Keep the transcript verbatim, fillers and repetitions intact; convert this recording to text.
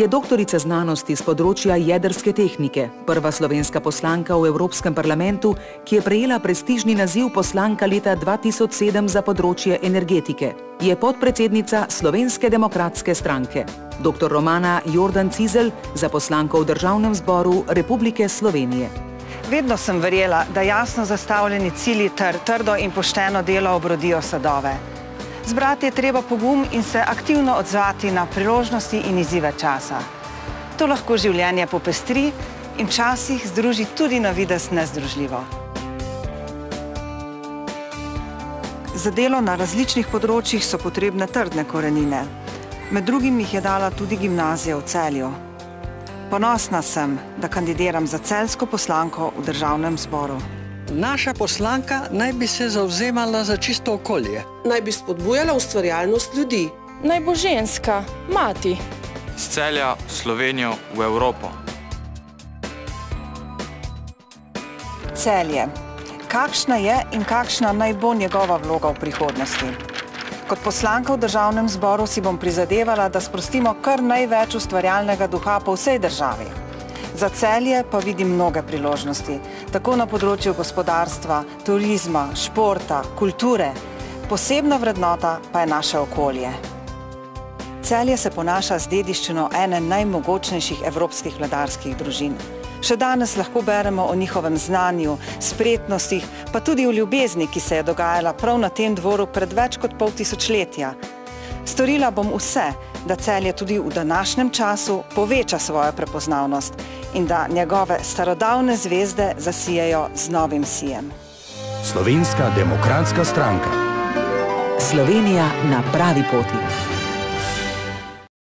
Je doktorica znanosti z področja jedrske tehnike, prva slovenska poslanka v Evropskem parlamentu, ki je prejela prestižni naziv poslanka leta dva tisoč sedem za področje energetike. Je podpredsednica Slovenske demokratske stranke. doktor Romana Jordan Cizelj za poslanko v Državnem zboru Republike Slovenije. Vedno sem verjela, da jasno zastavljeni cilji ter trdo in pošteno delo obrodijo sadove. Zbrati je treba pogum in se aktivno odzvati na priložnosti in izzive časa. To lahko življenje popestri in včasih združi tudi na videz nezdružljivo. Za delo na različnih področjih so potrebne trdne korenine. Med drugim jih je dala tudi gimnazija v Celju. Ponosna sem, da kandidiram za celjsko poslanko v Državnem zboru. Naša poslanka naj bi se zavzemala za čisto okolje. Naj bi spodbujala ustvarjalnost ljudi. Naj bo ženska, mati. Z Celja v Slovenijo, v Evropo. Celje. Kakšna je in kakšna naj bo njegova vloga v prihodnosti? Kot poslanka v Državnem zboru si bom prizadevala, da sprostimo kar največ ustvarjalnega duha po vsej državi. Za Celje pa vidim mnoge priložnosti, tako na področju gospodarstva, turizma, športa, kulture. Posebna vrednota pa je naše okolje. Celje se ponaša z dediščino ene najmogočnejših evropskih vladarskih družin. Še danes lahko beremo o njihovem znanju, spretnostih, pa tudi o ljubezni, ki se je dogajala prav na tem dvoru pred več kot pol tisočletja. Storila bom vse, da Celje tudi v današnjem času poveča svojo prepoznavnost in da njegove starodavne zvezde zasijejo z novim sijem. Slovenska demokratska stranka. Slovenija na pravi poti.